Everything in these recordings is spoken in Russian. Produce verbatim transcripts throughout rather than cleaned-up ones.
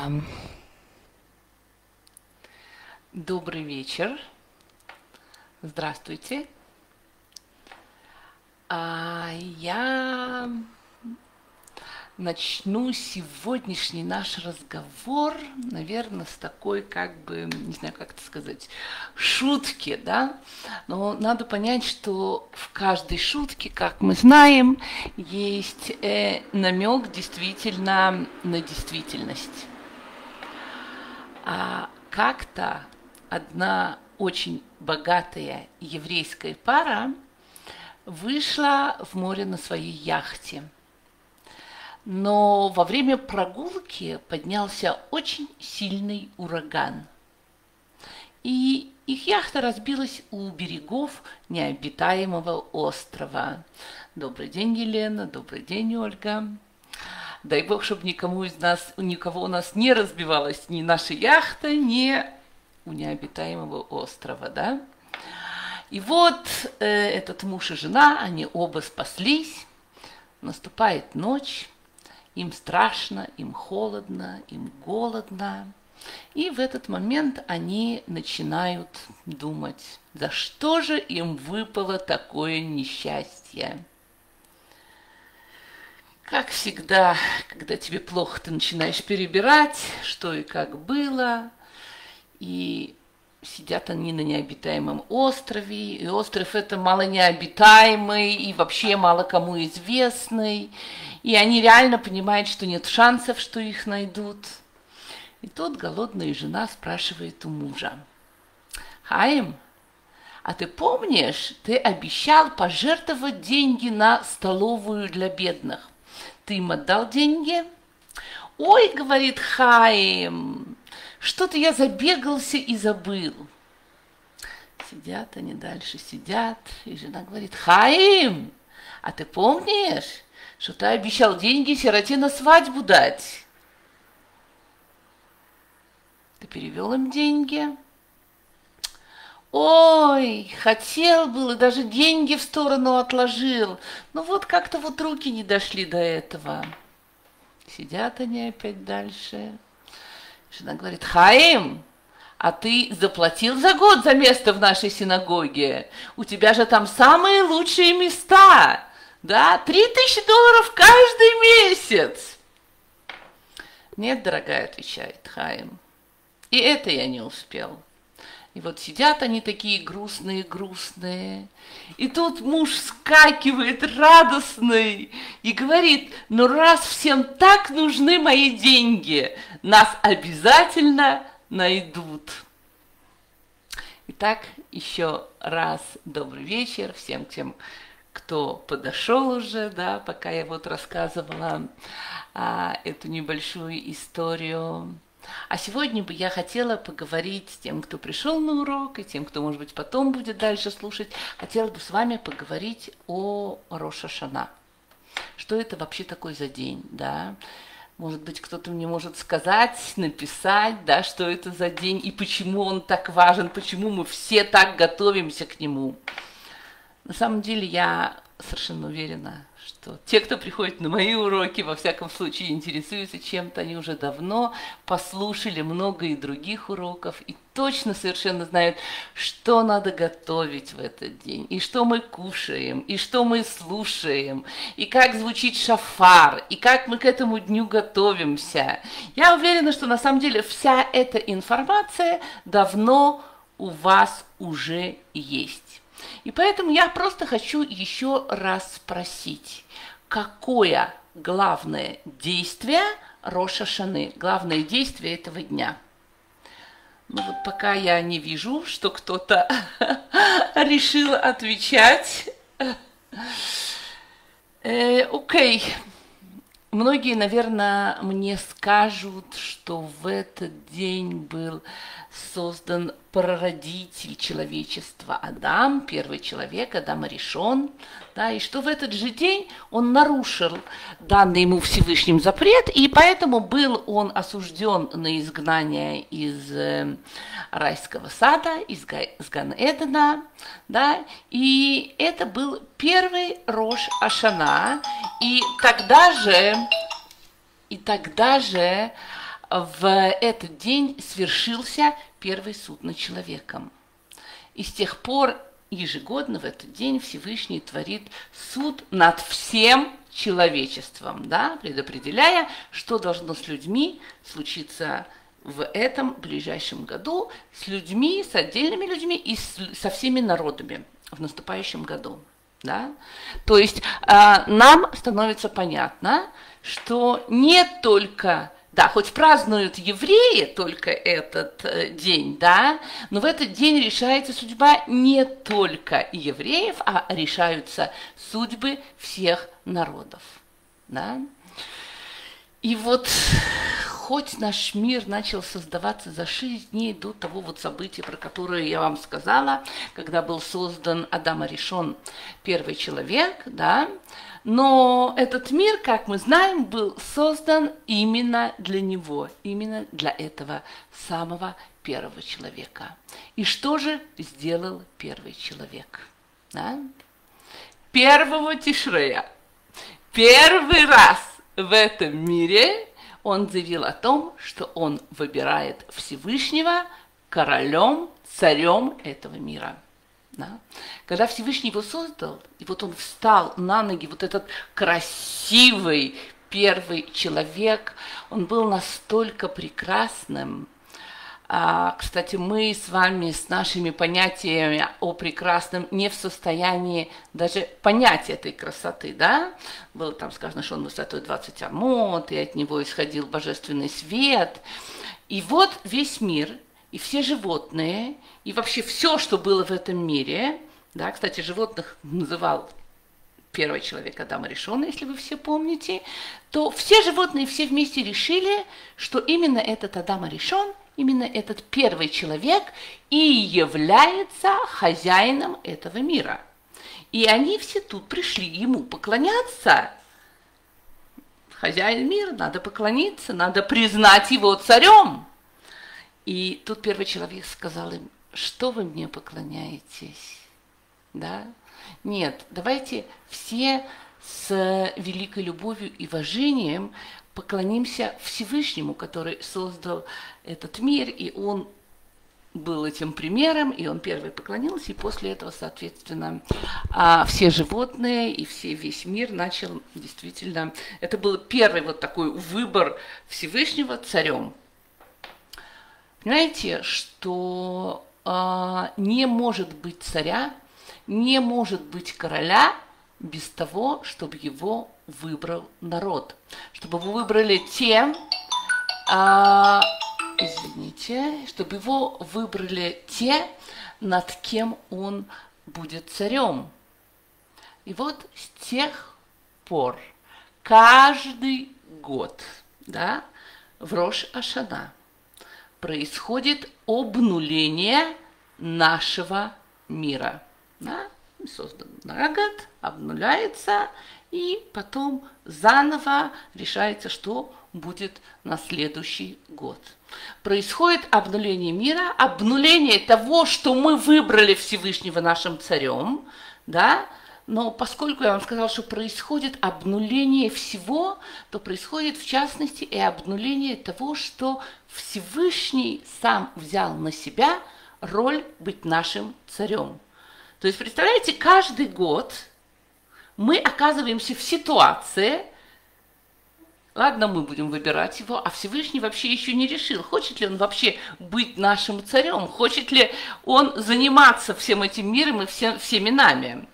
А, Добрый вечер. Здравствуйте. А, Я начну сегодняшний наш разговор, наверное, с такой, как бы, не знаю, как это сказать, шутки, да? Но надо понять, что в каждой шутке, как мы знаем, есть э, намек действительно на действительность. А как-то одна очень богатая еврейская пара вышла в море на своей яхте. Но во время прогулки поднялся очень сильный ураган. И их яхта разбилась у берегов необитаемого острова. Добрый день, Елена. Добрый день, Ольга. Дай бог, чтобы никому из нас, никого у нас не разбивалась ни наша яхта, ни у необитаемого острова, да? И вот э, этот муж и жена, они оба спаслись. Наступает ночь, им страшно, им холодно, им голодно. И в этот момент они начинают думать, за что же им выпало такое несчастье. Как всегда, когда тебе плохо, ты начинаешь перебирать, что и как было. И сидят они на необитаемом острове. И остров это мало необитаемый и вообще мало кому известный. И они реально понимают, что нет шансов, что их найдут. И тут голодная жена спрашивает у мужа: «Хаим, а ты помнишь, ты обещал пожертвовать деньги на столовую для бедных? Ты им отдал деньги?» «Ой, — говорит Хаим, — что-то я забегался и забыл». Сидят они дальше, сидят, и жена говорит: «Хаим, а ты помнишь, что ты обещал деньги сироте на свадьбу дать? Ты перевел им деньги?» «Ой, хотел был и даже деньги в сторону отложил, но вот как-то вот руки не дошли до этого». Сидят они опять дальше. Жена говорит: «Хаим, а ты заплатил за год за место в нашей синагоге? У тебя же там самые лучшие места, да? Три тысячи долларов каждый месяц». «Нет, дорогая, — отвечает Хаим, — и это я не успел». И вот сидят они такие грустные-грустные. И тут муж вскакивает радостный и говорит: «Ну раз всем так нужны мои деньги, нас обязательно найдут». Итак, еще раз добрый вечер всем тем, кто подошел уже, да, пока я вот рассказывала а, эту небольшую историю. А сегодня бы я хотела поговорить с тем, кто пришел на урок, и тем, кто, может быть, потом будет дальше слушать. Хотела бы с вами поговорить о Рош ха-Шана. Что это вообще такой за день, да? Может быть, кто-то мне может сказать, написать, да, что это за день и почему он так важен, почему мы все так готовимся к нему. На самом деле я совершенно уверена, что те, кто приходит на мои уроки, во всяком случае интересуются чем-то, они уже давно послушали много и других уроков и точно совершенно знают, что надо готовить в этот день, и что мы кушаем, и что мы слушаем, и как звучит шафар, и как мы к этому дню готовимся. Я уверена, что на самом деле вся эта информация давно у вас уже есть. И поэтому я просто хочу еще раз спросить, какое главное действие Рош ха-Шаны, главное действие этого дня? Ну вот пока я не вижу, что кто-то решил отвечать. Э, окей. Многие, наверное, мне скажут, что в этот день был создан прародитель человечества Адам, первый человек, Адам Аришон, да, и что в этот же день он нарушил данный ему Всевышним запрет, и поэтому был он осужден на изгнание из э, райского сада, из Ган-Эдена, да, и это был первый Рош ха-Шана, и тогда же, и тогда же в этот день свершился первый суд над человеком. И с тех пор ежегодно в этот день Всевышний творит суд над всем человечеством, да, предопределяя, что должно с людьми случиться в этом ближайшем году, с людьми, с отдельными людьми и с, со всеми народами в наступающем году. Да? То есть э, нам становится понятно, что не только, да, хоть празднуют евреи только этот э, день, да, но в этот день решается судьба не только евреев, а решаются судьбы всех народов. Да? И вот хоть наш мир начал создаваться за шесть дней до того вот события, про которое я вам сказала, когда был создан Адам Аришон, первый человек, да, но этот мир, как мы знаем, был создан именно для него, именно для этого самого первого человека. И что же сделал первый человек? Да? Первого Тишрея, первый раз в этом мире он заявил о том, что он выбирает Всевышнего королем, царем этого мира. Да? Когда Всевышний его создал, и вот он встал на ноги, вот этот красивый первый человек, он был настолько прекрасным. А, кстати, мы с вами с нашими понятиями о прекрасном не в состоянии даже понять этой красоты, да? Было там сказано, что он высотой двадцать амот, и от него исходил божественный свет. И вот весь мир, и все животные, и вообще все, что было в этом мире, да, кстати, животных называл первый человек Адам Аришон, если вы все помните, то все животные все вместе решили, что именно этот Адам Аришон, именно этот первый человек и является хозяином этого мира. И они все тут пришли ему поклоняться. Хозяин мира, надо поклониться, надо признать его царем. И тут первый человек сказал им: что вы мне поклоняетесь? Да? Нет, давайте все с великой любовью и уважением поклонимся Всевышнему, который создал этот мир, и он был этим примером, и он первый поклонился, и после этого, соответственно, все животные и все, весь мир начал действительно... Это был первый вот такой выбор Всевышнего царем. Понимаете, что а, не может быть царя, не может быть короля без того, чтобы его выбрал народ, чтобы его выбрали те, а, извините, чтобы его выбрали те, над кем он будет царем. И вот с тех пор каждый год, да, в Рош ха-Шана происходит обнуление нашего мира. Да? Создан на год, обнуляется, и потом заново решается, что будет на следующий год. Происходит обнуление мира, обнуление того, что мы выбрали Всевышнего нашим царем, да? Но поскольку я вам сказала, что происходит обнуление всего, то происходит в частности и обнуление того, что Всевышний сам взял на себя роль быть нашим царем. То есть, представляете, каждый год мы оказываемся в ситуации, ладно, мы будем выбирать его, а Всевышний вообще еще не решил, хочет ли он вообще быть нашим царем, хочет ли он заниматься всем этим миром и всем, всеми нами.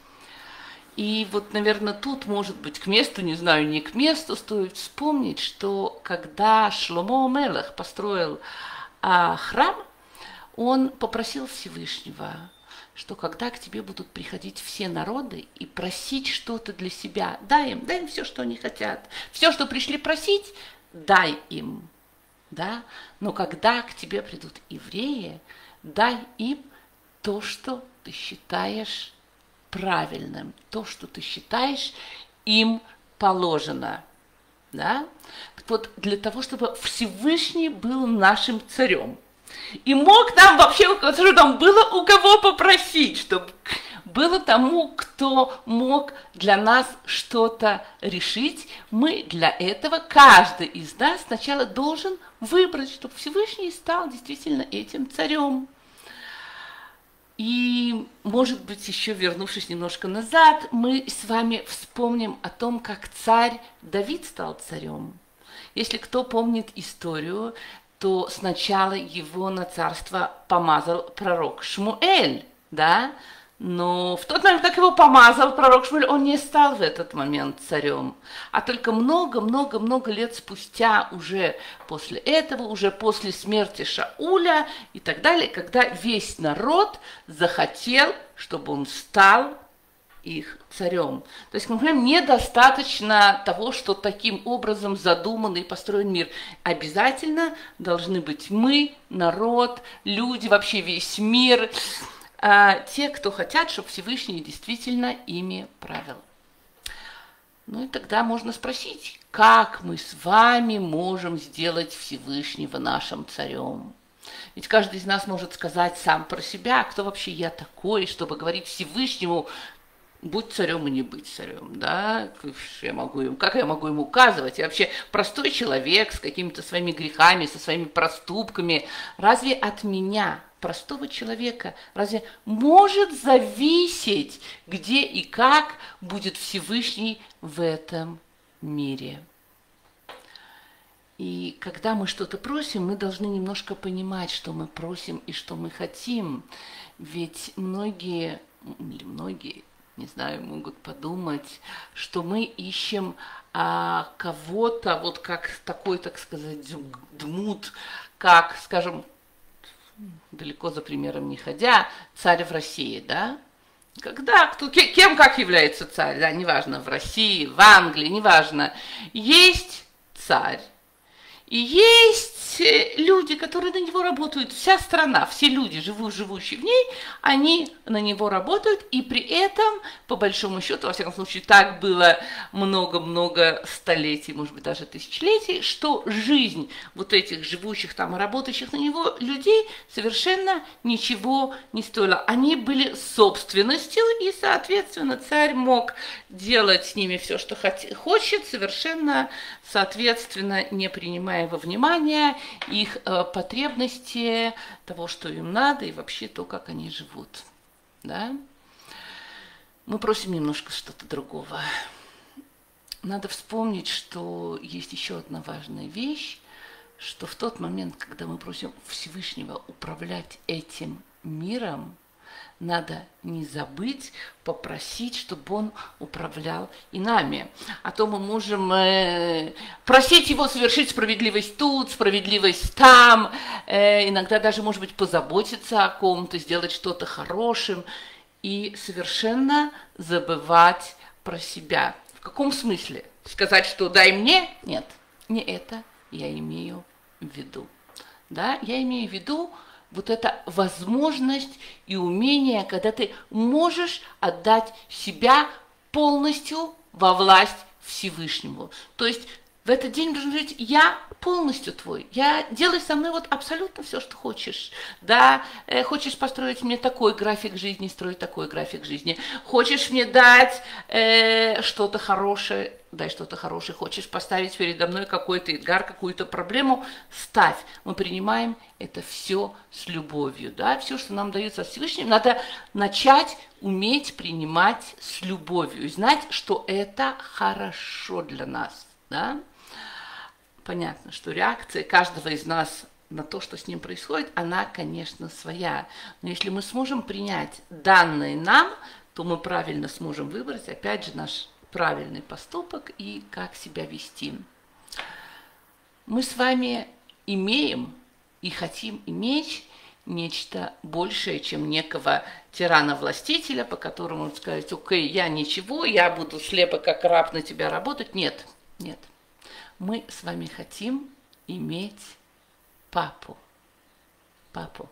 И вот, наверное, тут, может быть, к месту, не знаю, не к месту, стоит вспомнить, что когда Шломо Мелех построил а, храм, он попросил Всевышнего, что когда к тебе будут приходить все народы и просить что-то для себя, дай им, дай им все, что они хотят. Все, что пришли просить, дай им. Да? Но когда к тебе придут евреи, дай им то, что ты считаешь правильным, то, что ты считаешь им положено. Да? Так вот, для того, чтобы Всевышний был нашим царем, и мог нам вообще, что там было у кого попросить, чтобы было тому, кто мог для нас что-то решить. Мы для этого, каждый из нас сначала должен выбрать, чтобы Всевышний стал действительно этим царем. И, может быть, еще вернувшись немножко назад, мы с вами вспомним о том, как царь Давид стал царем. Если кто помнит историю, то сначала его на царство помазал пророк Шмуэль, да? Но в тот момент, как его помазал пророк Шмуэль, он не стал в этот момент царем. А только много-много-много лет спустя, уже после этого, уже после смерти Шауля и так далее, когда весь народ захотел, чтобы он стал их царем. То есть, мы понимаем, недостаточно того, что таким образом задуман и построен мир. Обязательно должны быть мы, народ, люди, вообще весь мир, а, те, кто хотят, чтобы Всевышний действительно ими правил. Ну и тогда можно спросить, как мы с вами можем сделать Всевышнего нашим царем? Ведь каждый из нас может сказать сам про себя, кто вообще я такой, чтобы говорить Всевышнему, будь царем и не быть царем, да, я могу ему, как я могу ему указывать? Я вообще простой человек с какими-то своими грехами, со своими проступками. Разве от меня, простого человека, разве может зависеть, где и как будет Всевышний в этом мире? И когда мы что-то просим, мы должны немножко понимать, что мы просим и что мы хотим. Ведь многие, или многие, не знаю, могут подумать, что мы ищем а, кого-то, вот как такой, так сказать, дмут, как, скажем, далеко за примером не ходя, царь в России, да? Когда, кто, кем как является царь, да, неважно, в России, в Англии, неважно. Есть царь, и есть люди, которые на него работают, вся страна, все люди, живу, живущие в ней, они на него работают, и при этом, по большому счету, во всяком случае, так было много-много столетий, может быть, даже тысячелетий, что жизнь вот этих живущих там и работающих на него людей совершенно ничего не стоила. Они были собственностью, и, соответственно, царь мог делать с ними все, что хочет, совершенно, соответственно, не принимая во внимание их э, потребности, того, что им надо, и вообще то, как они живут. Да? Мы просим немножко что-то другого. Надо вспомнить, что есть еще одна важная вещь, что в тот момент, когда мы просим Всевышнего управлять этим миром, надо не забыть попросить, чтобы он управлял и нами. А то мы можем э, просить его совершить справедливость тут, справедливость там, э, иногда даже, может быть, позаботиться о ком-то, сделать что-то хорошим и совершенно забывать про себя. В каком смысле? Сказать, что дай мне? Нет, не это я имею в виду. Да, я имею в виду вот эта возможность и умение, когда ты можешь отдать себя полностью во власть Всевышнему. То есть в этот день должен говорить, я полностью твой, я делай со мной вот абсолютно все, что хочешь. Да, э, хочешь построить мне такой график жизни, строй такой график жизни. Хочешь мне дать э, что-то хорошее, дай что-то хорошее. Хочешь поставить передо мной какой-то эдгар, какую-то проблему, ставь. Мы принимаем это все с любовью. Да? Все, что нам дается от Всевышнего, надо начать уметь принимать с любовью и знать, что это хорошо для нас. Да? Понятно, что реакция каждого из нас на то, что с ним происходит, она, конечно, своя. Но если мы сможем принять данные нам, то мы правильно сможем выбрать, опять же, наш правильный поступок и как себя вести. Мы с вами имеем и хотим иметь нечто большее, чем некого тирана-властителя, по которому можно сказать, окей, я ничего, я буду слепо как раб на тебя работать. Нет, нет. Мы с вами хотим иметь папу. Папу.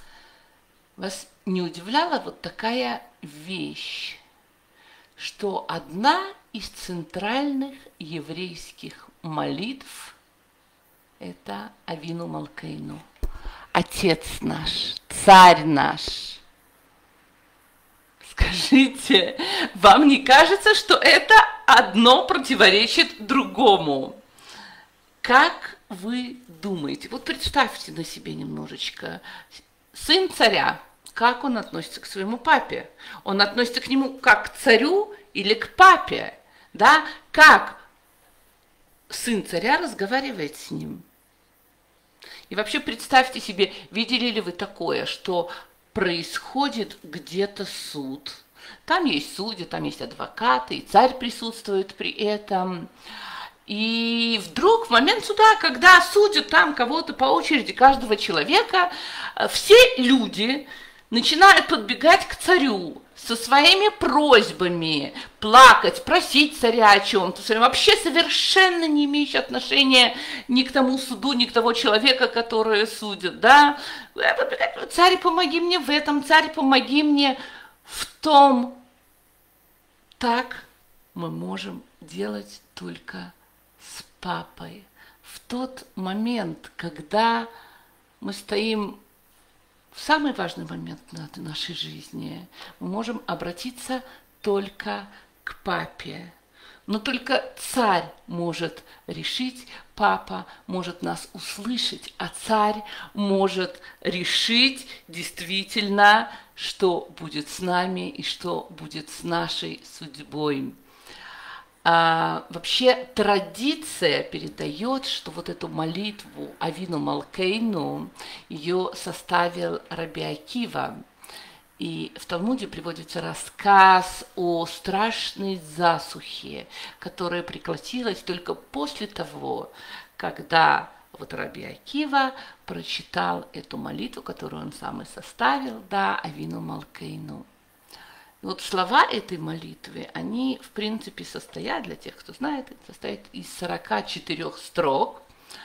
Вас не удивляла вот такая вещь, что одна из центральных еврейских молитв – это Авину Малкейну, Отец наш, Царь наш. Скажите, вам не кажется, что это одно противоречит другому? Как вы думаете? Вот представьте на себе немножечко. Сын царя, как он относится к своему папе? Он относится к нему как к царю или к папе? Да? Как сын царя разговаривает с ним? И вообще представьте себе, видели ли вы такое, что происходит где-то суд. Там есть судьи, там есть адвокаты, и царь присутствует при этом. И вдруг в момент суда, когда судят там кого-то по очереди, каждого человека, все люди начинают подбегать к царю со своими просьбами, плакать, просить царя о чем-то, вообще совершенно не имеющие отношения ни к тому суду, ни к того человека, который судит, да. Царь, помоги мне в этом, царь, помоги мне в том. Так мы можем делать только с папой. В тот момент, когда мы стоим в самый важный момент нашей жизни, мы можем обратиться только к папе. Но только царь может решить, папа может нас услышать, а царь может решить действительно, что будет с нами и что будет с нашей судьбой. А, вообще традиция передает, что вот эту молитву Авину Малкейну ее составил Раби Акива. И в Талмуде приводится рассказ о страшной засухе, которая прекратилась только после того, когда вот Раби Акива прочитал эту молитву, которую он сам и составил, да, Авину Малкейну. Вот слова этой молитвы, они, в принципе, состоят, для тех, кто знает, состоят из сорока четырёх строк.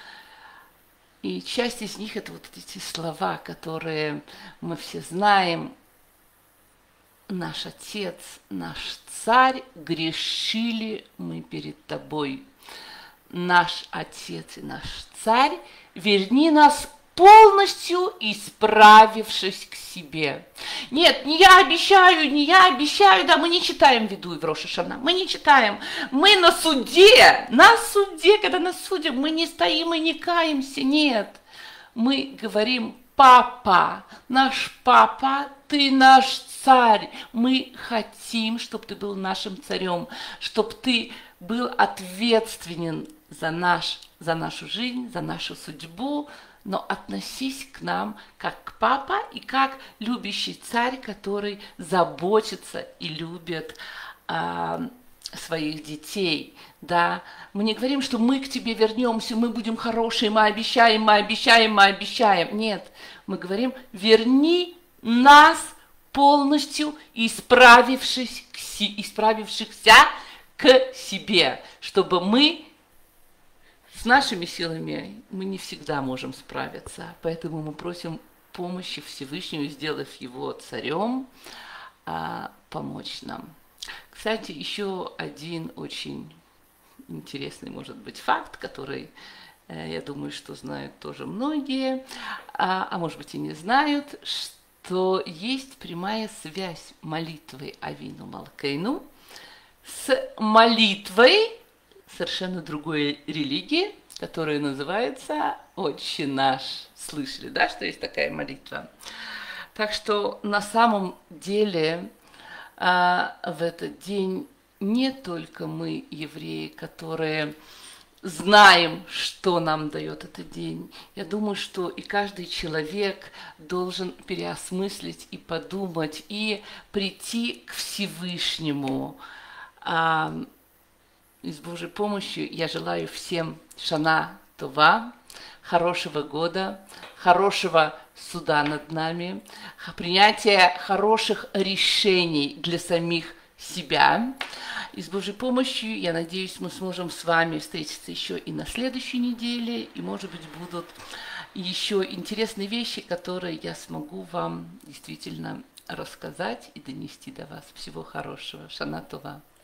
И часть из них – это вот эти слова, которые мы все знаем. Наш Отец, наш Царь, грешили мы перед Тобой. Наш Отец и наш Царь, верни нас полностью исправившись к себе. Нет, не я обещаю, не я обещаю, да, мы не читаем Виду и в Рош ха-Шана, мы не читаем. Мы на суде, на суде, когда нас судят, мы не стоим и не каемся, нет. Мы говорим: папа, наш папа, ты наш царь, мы хотим, чтобы ты был нашим царем, чтобы ты был ответственен за, наш, за нашу жизнь, за нашу судьбу, но относись к нам как к папа и как любящий царь, который заботится и любит а, своих детей. Да? Мы не говорим, что мы к тебе вернемся, мы будем хорошие, мы обещаем, мы обещаем, мы обещаем. Нет, мы говорим: верни нас полностью исправившись к си, исправившихся к себе, чтобы мы с нашими силами мы не всегда можем справиться, поэтому мы просим помощи Всевышнего, сделав его царем, а, помочь нам. Кстати, еще один очень интересный, может быть, факт, который, э, я думаю, что знают тоже многие, а, а может быть и не знают, что есть прямая связь молитвы Авину Малкейну с молитвой совершенно другой религии, которая называется «Отче наш». Слышали, да, что есть такая молитва? Так что на самом деле а, в этот день не только мы, евреи, которые знаем, что нам дает этот день. Я думаю, что и каждый человек должен переосмыслить и подумать, и прийти к Всевышнему. А, И с Божьей помощью я желаю всем Шана Това, хорошего года, хорошего суда над нами, принятия хороших решений для самих себя. И с Божьей помощью, я надеюсь, мы сможем с вами встретиться еще и на следующей неделе, и, может быть, будут еще интересные вещи, которые я смогу вам действительно рассказать и донести до вас. Всего хорошего. Шана Това.